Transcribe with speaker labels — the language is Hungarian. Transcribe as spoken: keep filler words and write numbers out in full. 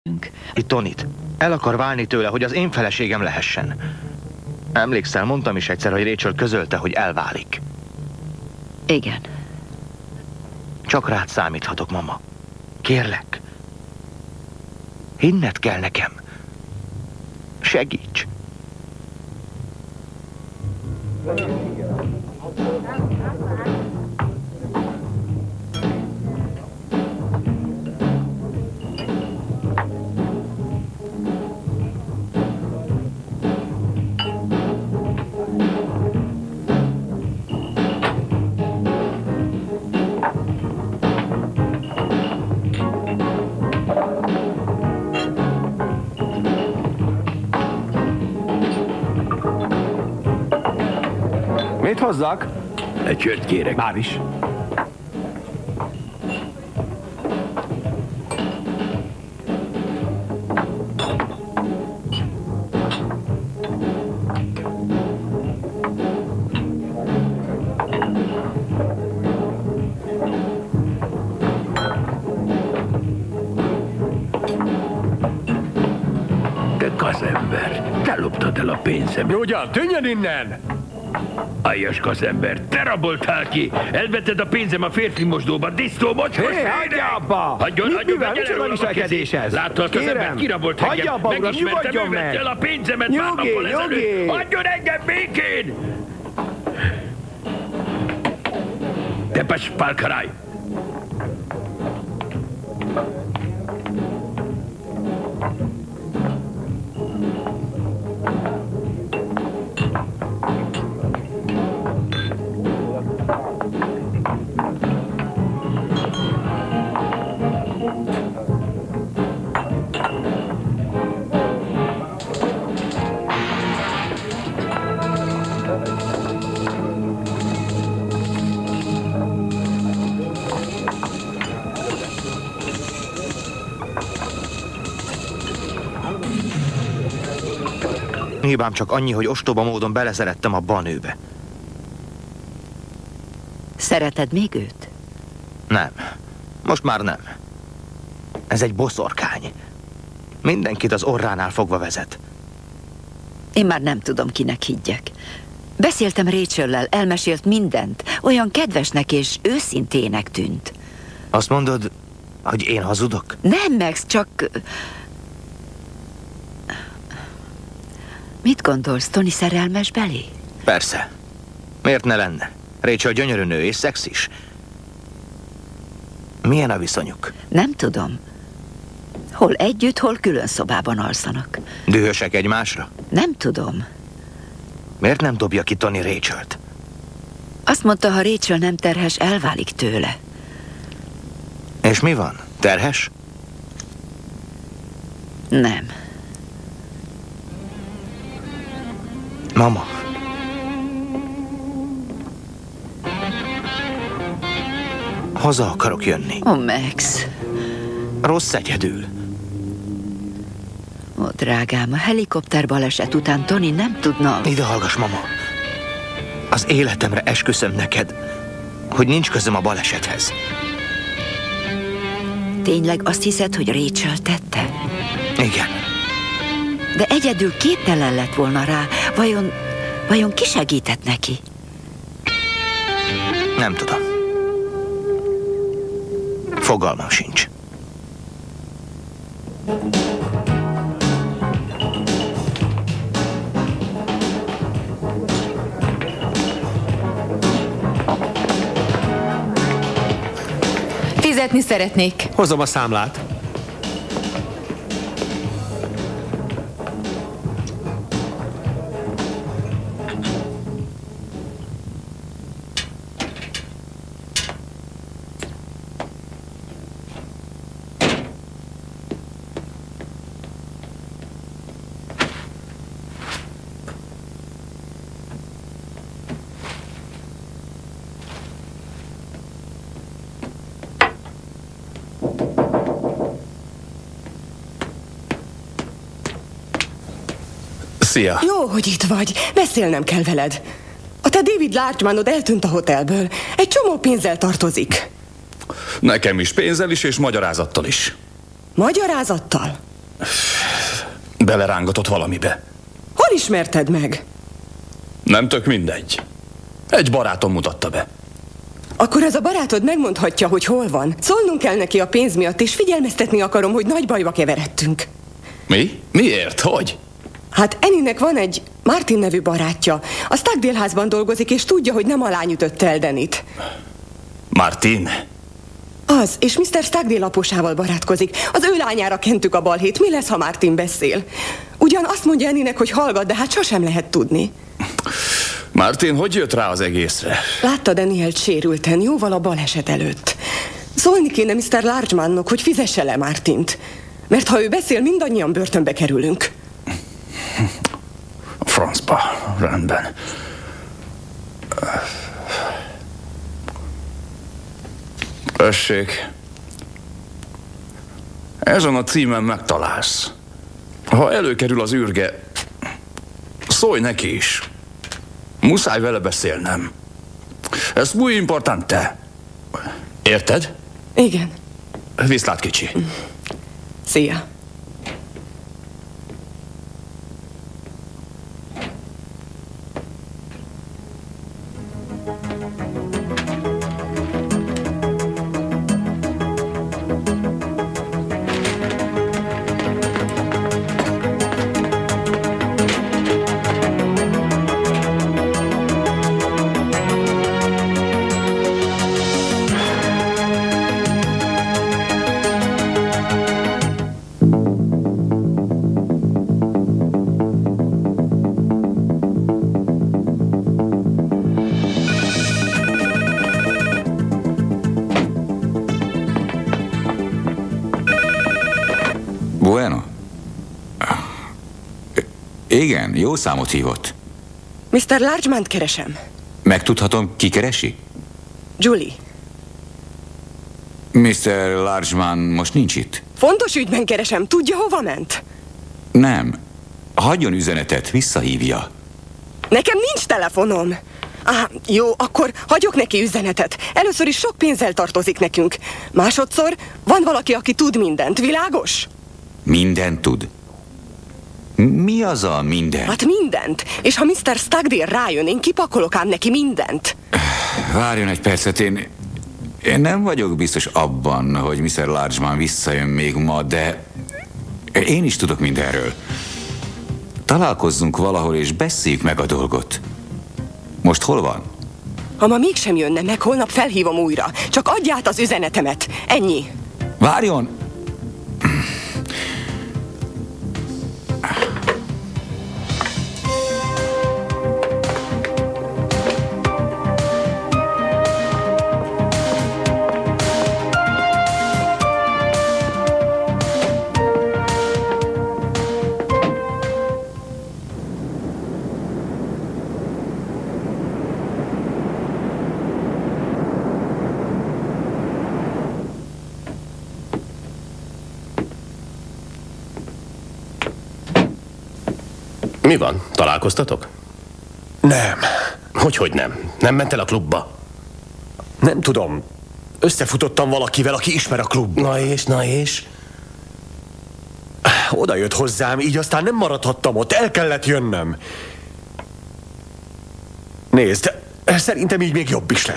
Speaker 1: Tonit. El akar válni tőle, hogy az én feleségem lehessen. Emlékszel, mondtam is egyszer, hogy Rachel közölte, hogy elválik.
Speaker 2: Igen.
Speaker 1: Csak rád számíthatok, mama. Kérlek. Hinned kell nekem. Segíts.
Speaker 3: Mit hozzak?
Speaker 4: Egy sört kérek.
Speaker 3: Már is.
Speaker 4: Te kaszember, te loptad el a pénzem.
Speaker 3: Ugyan, tűnjön innen!
Speaker 4: Aljas kaszember, te raboltál ki! Elvetted a pénzem a férfi mosdóba, disznó mocskos!
Speaker 3: Hé, hagyja abba!
Speaker 4: Hagyjon, hagyjon,
Speaker 3: mivel, micsoda viselkedés ez?
Speaker 4: Látta a kaszember, kirabolt engem!
Speaker 3: Hagyja abba, uram, nyugodjon meg!
Speaker 4: Megvette el a pénzemet
Speaker 3: Nyugi,
Speaker 4: pár nappal ezelőtt!
Speaker 3: nyugi!
Speaker 4: Hagyjon engem békén! Tepes Pálkaráj!
Speaker 1: Hibám csak annyi, hogy ostoba módon beleszerettem abba a nőbe.
Speaker 2: Szereted még őt?
Speaker 1: Nem. Most már nem. Ez egy boszorkány. Mindenkit az orránál fogva vezet.
Speaker 2: Én már nem tudom, kinek higgyek. Beszéltem Rachel-lel, elmesélt mindent. Olyan kedvesnek és őszintének tűnt.
Speaker 1: Azt mondod, hogy én hazudok?
Speaker 2: Nem, Max, csak... Mit gondolsz, Tony szerelmes belé?
Speaker 1: Persze. Miért ne lenne? Rachel gyönyörű nő és szexis. Milyen a viszonyuk?
Speaker 2: Nem tudom. Hol együtt, hol külön szobában alszanak.
Speaker 1: Dühösek egymásra?
Speaker 2: Nem tudom.
Speaker 1: Miért nem dobja ki Tony Rachelt?
Speaker 2: Azt mondta, ha Rachel nem terhes, elválik tőle.
Speaker 1: És mi van? Terhes?
Speaker 2: Nem.
Speaker 1: Mama. Haza akarok jönni.
Speaker 2: Ó, Max.
Speaker 1: Rossz egyedül.
Speaker 2: Ó, drágám, a helikopter baleset után Tony nem tudna...
Speaker 1: Ide hallgass, mama. Az életemre esküszöm neked, hogy nincs közöm a balesethez.
Speaker 2: Tényleg azt hiszed, hogy Rachel tette?
Speaker 1: Igen.
Speaker 2: De egyedül képtelen lett volna rá. Vajon, vajon ki segített neki?
Speaker 1: Nem tudom. Fogalmam sincs.
Speaker 5: Fizetni szeretnék.
Speaker 3: Hozom a számlát.
Speaker 6: Szia!
Speaker 7: Jó, hogy itt vagy. Beszélnem kell veled. A te David Larchmanod eltűnt a hotelből. Egy csomó pénzzel tartozik.
Speaker 6: Nekem is pénzzel is, és magyarázattal is.
Speaker 7: Magyarázattal?
Speaker 5: belerángatott valamibe.
Speaker 7: Hol ismerted meg?
Speaker 5: Nem tök mindegy. Egy barátom mutatta be.
Speaker 7: Akkor ez a barátod megmondhatja, hogy hol van. Szólnunk kell neki a pénz miatt, és figyelmeztetni akarom, hogy nagy bajba keveredtünk.
Speaker 5: Mi? Miért? Hogy?
Speaker 7: Hát Annie-nek van egy Martin nevű barátja. A Stockdale házban dolgozik, és tudja, hogy nem alányütötte el Dennyt.
Speaker 5: Martin?
Speaker 7: Az, és miszter Stockdale aposával barátkozik. Az ő lányára kentük a balhét. Mi lesz, ha Martin beszél? Ugyan azt mondja Annie-nek, hogy hallgat, de hát sosem lehet tudni.
Speaker 5: Martin, hogy jött rá az egészre?
Speaker 7: Látta Danielt sérülten, jóval a baleset előtt. Szólni kéne miszter Largemannnak, hogy fizesse le Martint. Mert ha ő beszél, mindannyian börtönbe kerülünk.
Speaker 5: Francba, rendben. Tessék. Ezen a címen megtalálsz. Ha előkerül az űrge, szólj neki is. Muszáj vele beszélnem. Ez muy importante. Érted?
Speaker 7: Igen.
Speaker 5: Viszlát, kicsi.
Speaker 7: Szia.
Speaker 6: Bueno. Igen, jó számot hívott.
Speaker 7: miszter Largemant keresem.
Speaker 6: Megtudhatom, ki keresi?
Speaker 7: Julie.
Speaker 6: miszter Largeman most nincs itt.
Speaker 7: Fontos ügyben keresem. Tudja, hova ment?
Speaker 6: Nem. Hagyjon üzenetet, visszahívja.
Speaker 7: Nekem nincs telefonom. Á, jó, akkor hagyok neki üzenetet. Először is sok pénzzel tartozik nekünk. Másodszor van valaki, aki tud mindent. Világos?
Speaker 6: Mindent tud. Mi az a minden?
Speaker 7: Hát mindent. És ha miszter Stockdale rájön, én kipakolok ám neki mindent.
Speaker 6: Várjon egy percet, én... Én nem vagyok biztos abban, hogy miszter Largeman visszajön még ma, de... Én is tudok mindenről. Találkozzunk valahol, és beszéljük meg a dolgot. Most hol van?
Speaker 7: Ha ma mégsem jönne meg, holnap felhívom újra. Csak adj át az üzenetemet. Ennyi.
Speaker 6: Várjon!
Speaker 8: Mi van? Találkoztatok?
Speaker 3: Nem.
Speaker 8: Hogyhogy nem? Nem ment el a klubba?
Speaker 3: Nem tudom. Összefutottam valakivel, aki ismer a klubban.
Speaker 8: Na és, na és?
Speaker 3: Oda jött hozzám, így aztán nem maradhattam ott. El kellett jönnöm. Nézd, szerintem így még jobb is lesz.